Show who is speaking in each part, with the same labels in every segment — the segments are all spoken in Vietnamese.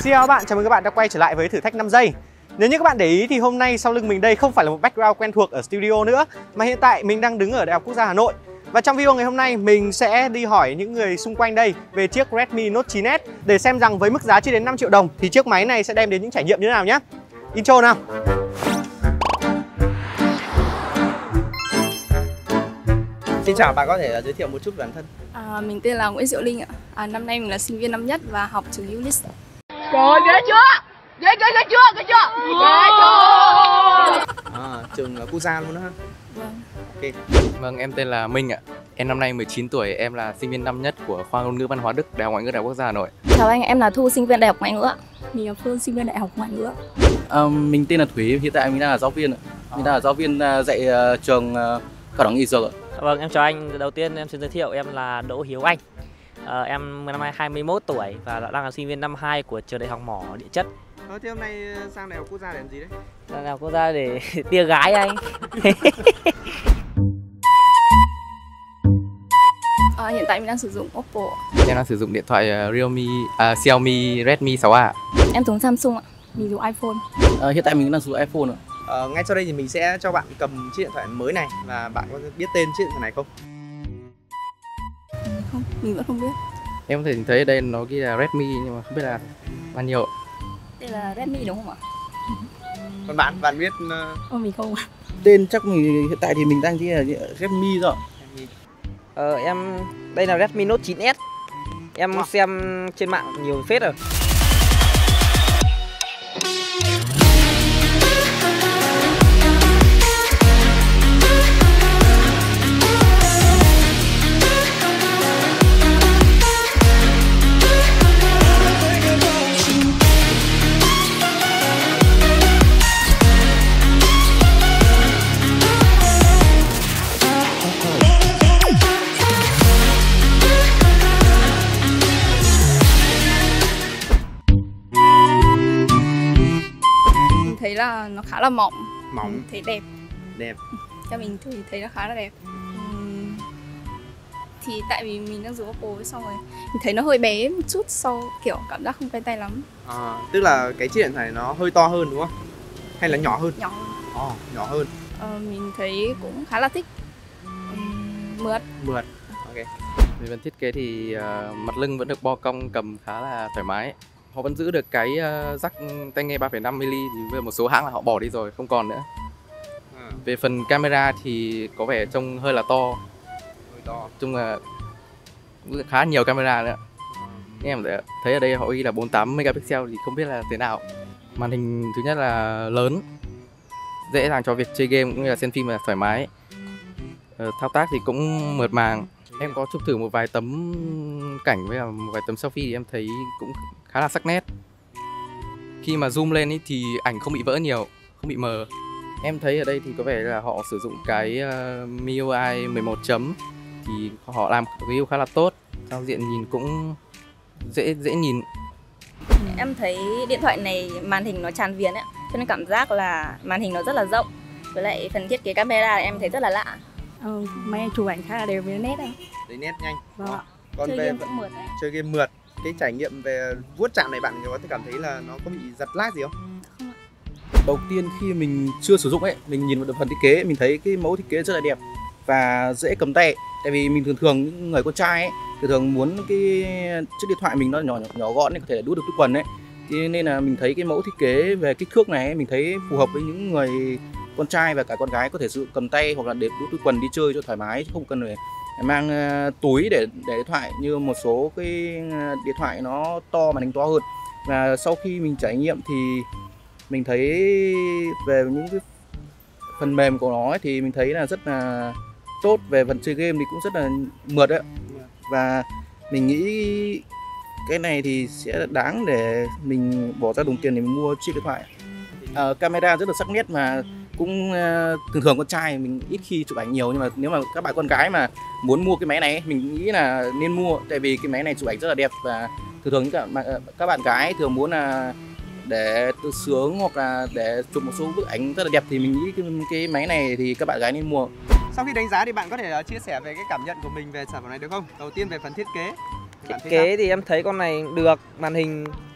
Speaker 1: Xin chào các bạn, chào mừng các bạn đã quay trở lại với thử thách 5 giây. Nếu như các bạn để ý thì hôm nay sau lưng mình đây không phải là một background quen thuộc ở studio nữa, mà hiện tại mình đang đứng ở Đại học Quốc gia Hà Nội. Và trong video ngày hôm nay mình sẽ đi hỏi những người xung quanh đây về chiếc Redmi Note 9S để xem rằng với mức giá chưa đến 5 triệu đồng thì chiếc máy này sẽ đem đến những trải nghiệm như thế nào nhé. Intro nào. Xin chào, bạn có thể giới thiệu một chút về bản thân?
Speaker 2: Mình tên là Nguyễn Diệu Linh ạ. Năm nay mình là sinh viên năm nhất và học trường ULIS.
Speaker 3: Trời, ghê chưa? Ghê chưa? Ghê chưa?
Speaker 1: Trường quốc gia luôn đó ha?
Speaker 2: Vâng.
Speaker 1: Ok.
Speaker 4: Vâng, em tên là Minh ạ. Em năm nay 19 tuổi, em là sinh viên năm nhất của khoa ngôn ngữ văn hóa Đức, Đại học Ngoại ngữ Đại học Quốc gia Hà Nội.
Speaker 2: Chào anh, em là Thu, sinh viên Đại học Ngoại ngữ ạ. Mình là Phương, sinh viên Đại học Ngoại ngữ ạ.
Speaker 5: Mình tên là Thủy, hiện tại mình đang là giáo viên ạ. Mình đang là giáo viên dạy trường Cao đẳng Y Dược ạ.
Speaker 6: Vâng, em chào anh. Đầu tiên em xin giới thiệu em là Đỗ Hiếu Anh. Em năm nay 21 tuổi và đang là sinh viên năm 2 của trường Đại học Mỏ Địa chất.
Speaker 1: Thế hôm nay sang Đại học Quốc gia để làm gì đấy?
Speaker 6: Sang Đại học Quốc gia để tia gái anh.
Speaker 2: Hiện tại mình đang sử dụng Oppo ạ.
Speaker 4: Em đang sử dụng điện thoại Xiaomi Redmi 6A.
Speaker 2: Em dùng Samsung ạ. Mình dùng iPhone.
Speaker 5: Hiện tại mình đang sử dụng iPhone ạ.
Speaker 1: Ngay sau đây thì mình sẽ cho bạn cầm chiếc điện thoại mới này và bạn có biết tên chiếc điện thoại này không?
Speaker 2: Không, mình vẫn không biết.
Speaker 4: Em có thể thấy ở đây nó ghi là Redmi nhưng mà không biết là bao nhiêu.
Speaker 2: Đây là Redmi đúng không ạ?
Speaker 1: Còn bạn biết?
Speaker 2: Mình không ạ.
Speaker 5: Tên chắc mình hiện tại thì mình đang ghi là Redmi rồi.
Speaker 6: Em đây là Redmi Note 9S. Em xem trên mạng nhiều phết rồi.
Speaker 2: Thấy là nó khá là mỏng. Thấy đẹp.
Speaker 1: Đẹp.
Speaker 2: Cho mình thì thấy nó khá là đẹp. Thì tại vì mình đang dùng Oppo xong rồi mình thấy nó hơi bé một chút, sau kiểu cảm giác không quen tay lắm.
Speaker 1: Tức là cái chiếc điện thoại này nó hơi to hơn đúng không? Hay là nhỏ hơn?
Speaker 2: Nhỏ hơn.
Speaker 1: Nhỏ hơn.
Speaker 2: Mình thấy cũng khá là thích. Mượt.
Speaker 1: Ok.
Speaker 4: Về phần thiết kế thì mặt lưng vẫn được bo cong, cầm khá là thoải mái. Họ vẫn giữ được cái jack tai nghe 3,5mm thì với một số hãng là họ bỏ đi rồi, không còn nữa. Về phần camera thì có vẻ trông hơi là to. Chung là khá nhiều camera nữa. Em thấy ở đây họ ghi là 48 megapixel thì không biết là thế nào. Màn hình thứ nhất là lớn, dễ dàng cho việc chơi game cũng như là xem phim là thoải mái. Thao tác thì cũng mượt mà. Em có chụp thử một vài tấm cảnh với một vài tấm selfie thì em thấy cũng khá là sắc nét. Khi mà zoom lên ý thì ảnh không bị vỡ nhiều, không bị mờ. Em thấy ở đây thì có vẻ là họ sử dụng cái MIUI 11 chấm thì họ làm review khá là tốt. Giao diện nhìn cũng dễ nhìn.
Speaker 7: Em thấy điện thoại này màn hình nó tràn viền ấy, cho nên cảm giác là màn hình nó rất là rộng. Với lại phần thiết kế camera em thấy rất là lạ.
Speaker 2: Máy anh chụp ảnh khá là đều với nét anh.
Speaker 1: Lấy nét nhanh.
Speaker 2: Vâng.
Speaker 1: Còn
Speaker 7: Chơi
Speaker 1: về
Speaker 7: game cũng mượt đấy.
Speaker 1: chơi game mượt, cái trải nghiệm về vuốt chạm này bạn có thể cảm thấy là nó có bị giật lag gì không?
Speaker 2: Không ạ.
Speaker 5: Đầu tiên khi mình chưa sử dụng ấy, mình nhìn vào phần thiết kế, mình thấy cái mẫu thiết kế rất là đẹp và dễ cầm tay. Tại vì mình thường những người con trai ấy, thường muốn cái chiếc điện thoại mình nó nhỏ gọn ấy, có thể đút được túi quần ấy. Thế nên là mình thấy cái mẫu thiết kế về kích thước này ấy, mình thấy phù hợp với những người con trai và cả con gái có thể sử dụng cầm tay hoặc là để đút túi quần đi chơi cho thoải mái, chứ không cần phải mang túi để điện thoại như một số cái điện thoại nó to, màn hình to hơn. Và sau khi mình trải nghiệm thì mình thấy về những cái phần mềm của nó ấy, thì mình thấy là rất là tốt. Về phần chơi game thì cũng rất là mượt đấy. Và mình nghĩ cái này thì sẽ đáng để mình bỏ ra đồng tiền để mình mua chiếc điện thoại. Camera rất là sắc nét mà cũng thường con trai mình ít khi chụp ảnh nhiều, nhưng mà nếu mà các bạn con gái mà muốn mua cái máy này mình nghĩ là nên mua, tại vì cái máy này chụp ảnh rất là đẹp và thường các bạn gái thường muốn là để tự sướng hoặc là để chụp một số bức ảnh rất là đẹp thì mình nghĩ cái máy này thì các bạn gái nên mua.
Speaker 1: Sau khi đánh giá thì bạn có thể chia sẻ về cái cảm nhận của mình về sản phẩm này được không? Đầu tiên về phần thiết kế.
Speaker 6: Thiết kế thì em thấy con này được, màn hình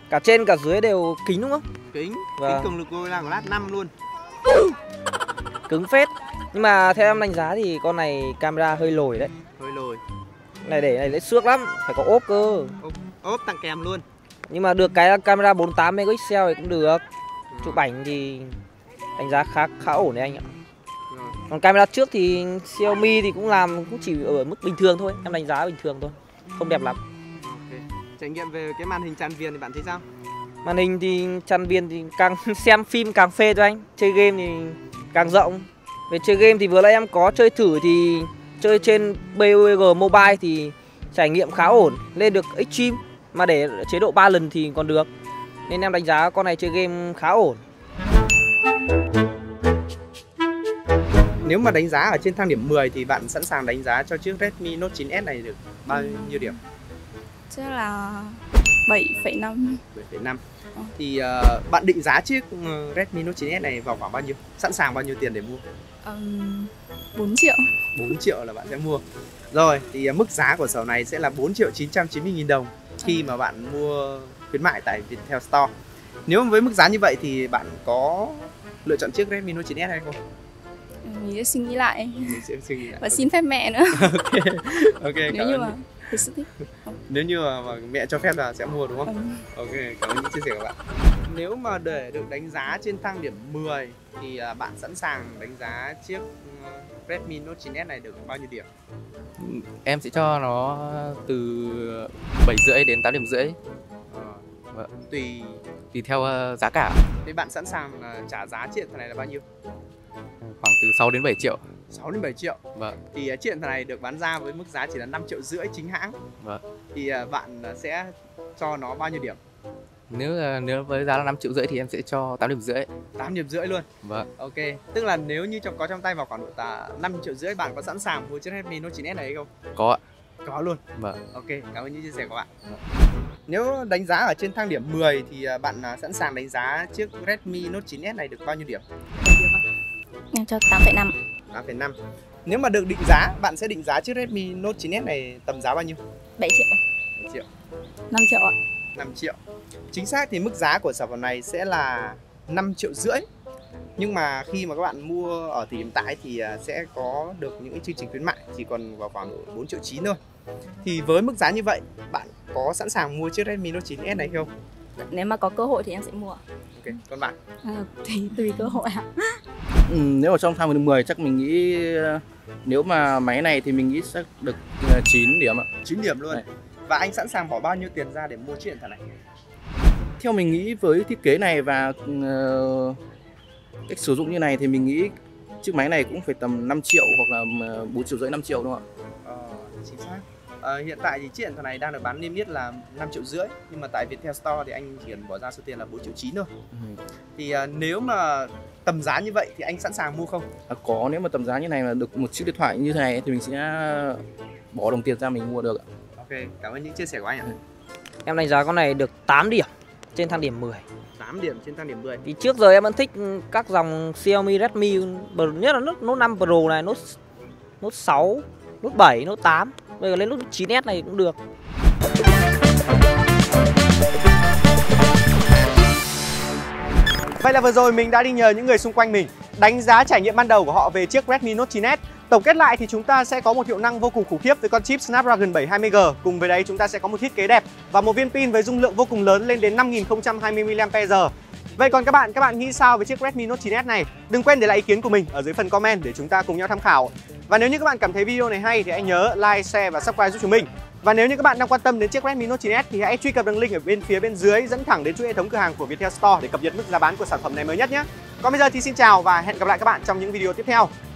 Speaker 6: Cả trên cả dưới đều kính đúng không?
Speaker 1: Kính
Speaker 6: Vâng.
Speaker 1: cường lực Gorilla Glass 5 luôn.
Speaker 6: Cứng phết. Nhưng mà theo em đánh giá thì con này camera hơi lồi đấy.
Speaker 1: Hơi lồi.
Speaker 6: Này để này dễ xước lắm, phải có ốp cơ.
Speaker 1: Ốp tặng kèm luôn.
Speaker 6: Nhưng mà được cái là camera 48 megapixel thì cũng được. Chụp ảnh thì đánh giá khá ổn đấy anh ạ. Còn camera trước thì Xiaomi thì cũng làm cũng chỉ ở mức bình thường thôi, em đánh giá bình thường thôi, không đẹp lắm.
Speaker 1: Okay. Trải nghiệm về cái màn hình tràn viền thì bạn thấy sao?
Speaker 6: Màn hình thì tràn viền thì càng xem phim càng phê cho anh, chơi game thì càng rộng. Về chơi game thì vừa nãy em có chơi thử thì chơi trên PUBG Mobile thì trải nghiệm khá ổn, lên được Extreme mà để chế độ 3 lần thì còn được. Nên em đánh giá con này chơi game khá ổn.
Speaker 1: Nếu mà đánh giá ở trên thang điểm 10 thì bạn sẵn sàng đánh giá cho chiếc Redmi Note 9S này được bao nhiêu điểm?
Speaker 2: Chắc là 7,5.
Speaker 1: 7,5. Thì bạn định giá chiếc Redmi Note 9S này vào khoảng bao nhiêu? Sẵn sàng bao nhiêu tiền để mua?
Speaker 2: 4 triệu.
Speaker 1: 4 triệu là bạn sẽ mua. Rồi, thì mức giá của sổ này sẽ là 4.990.000 đồng khi mà bạn mua khuyến mại tại Viettel Store. Nếu với mức giá như vậy thì bạn có lựa chọn chiếc Redmi Note 9S hay không?
Speaker 2: Mình sẽ suy nghĩ lại.
Speaker 1: Mình sẽ suy nghĩ lại.
Speaker 2: Và xin phép mẹ nữa.
Speaker 1: Ok,
Speaker 2: Nếu như mà thực sự thích.
Speaker 1: Nếu như mà mẹ cho phép là sẽ mua đúng không? Ok, cảm ơn những chia sẻ của bạn. Nếu mà để được đánh giá trên thang điểm 10 thì bạn sẵn sàng đánh giá chiếc Redmi Note 9S này được bao nhiêu điểm?
Speaker 4: Em sẽ cho nó từ 7,5 đến 8,5 điểm. Vâng. Tùy theo giá cả.
Speaker 1: Thì bạn sẵn sàng trả giá chiếc điện thoại này là bao nhiêu?
Speaker 4: Khoảng từ 6 đến 7 triệu.
Speaker 1: 6 đến 7 triệu.
Speaker 4: Vâng.
Speaker 1: Thì chiếc điện thoại này được bán ra với mức giá chỉ là 5,5 triệu chính hãng.
Speaker 4: Vâng.
Speaker 1: Thì bạn sẽ cho nó bao nhiêu điểm?
Speaker 4: Nếu với giá là 5,5 triệu thì em sẽ cho 8,5 điểm.
Speaker 1: 8,5 điểm luôn.
Speaker 4: Vâng.
Speaker 1: Ok. Tức là nếu như có trong tay vào khoảng độ 5,5 triệu, bạn có sẵn sàng mua chiếc Redmi Note 9S này hay không?
Speaker 4: Có ạ.
Speaker 1: Có luôn.
Speaker 4: Vâng.
Speaker 1: Ok, cảm ơn những chia sẻ của bạn. Nếu đánh giá ở trên thang điểm 10 thì bạn sẵn sàng đánh giá chiếc Redmi Note 9S này được bao nhiêu điểm?
Speaker 7: Em cho 8,5.
Speaker 1: 8,5. Nếu mà được định giá, bạn sẽ định giá chiếc Redmi Note 9S này tầm giá bao nhiêu?
Speaker 7: 7 triệu.
Speaker 1: 7 triệu.
Speaker 2: 5 triệu ạ.
Speaker 1: 5 triệu. Chính xác thì mức giá của sản phẩm này sẽ là 5,5 triệu. Nhưng mà khi mà các bạn mua ở thời điểm hiện tại thì sẽ có được những chương trình khuyến mại chỉ còn vào khoảng 4,9 triệu thôi. Thì với mức giá như vậy, bạn có sẵn sàng mua chiếc Redmi Note 9S này không?
Speaker 7: Nếu mà có cơ hội thì em sẽ mua.
Speaker 1: Ok, còn bạn?
Speaker 2: Thì tùy cơ hội ạ.
Speaker 5: Nếu ở trong thang điểm 10 chắc mình nghĩ nếu mà máy này thì mình nghĩ sẽ được 9 điểm ạ.
Speaker 1: 9 điểm luôn.
Speaker 5: Đấy.
Speaker 1: Và anh sẵn sàng bỏ bao nhiêu tiền ra để mua chiếc điện thoại này?
Speaker 5: Theo mình nghĩ với thiết kế này và cách sử dụng như này thì mình nghĩ chiếc máy này cũng phải tầm 5 triệu hoặc là 4,5 triệu 5 triệu đúng không ạ?
Speaker 1: Chính xác. Hiện tại thì chiếc điện thoại này đang được bán niêm yết là 5,5 triệu, nhưng mà tại Viettel Store thì anh chỉ cần bỏ ra số tiền là 4,9 triệu thôi. Thì nếu mà tầm giá như vậy thì anh sẵn sàng mua không?
Speaker 5: Có, nếu mà tầm giá như này mà được một chiếc điện thoại như thế này thì mình sẽ bỏ đồng tiền ra mình mua được ạ.
Speaker 1: Ok, cảm ơn những chia sẻ của anh ạ.
Speaker 6: Em đánh giá con này được 8 điểm trên thang điểm 10.
Speaker 1: 8 điểm trên thang điểm 10.
Speaker 6: Thì trước giờ em vẫn thích các dòng Xiaomi, Redmi, nhất là Note 5 Pro này, Note 6, Note 7, Note 8. Bây giờ lên Note 9S này cũng được.
Speaker 1: Vậy là vừa rồi mình đã đi nhờ những người xung quanh mình đánh giá trải nghiệm ban đầu của họ về chiếc Redmi Note 9S. Tổng kết lại thì chúng ta sẽ có một hiệu năng vô cùng khủng khiếp với con chip Snapdragon 720G. Cùng với đấy chúng ta sẽ có một thiết kế đẹp và một viên pin với dung lượng vô cùng lớn lên đến 5020 mAh. Vậy còn các bạn nghĩ sao về chiếc Redmi Note 9S này? Đừng quên để lại ý kiến của mình ở dưới phần comment để chúng ta cùng nhau tham khảo. Và nếu như các bạn cảm thấy video này hay thì hãy nhớ like, share và subscribe giúp chúng mình. Và nếu như các bạn đang quan tâm đến chiếc Redmi Note 9S thì hãy truy cập đường link ở phía bên dưới dẫn thẳng đến chuỗi hệ thống cửa hàng của Viettel Store để cập nhật mức giá bán của sản phẩm này mới nhất nhé. Còn bây giờ thì xin chào và hẹn gặp lại các bạn trong những video tiếp theo.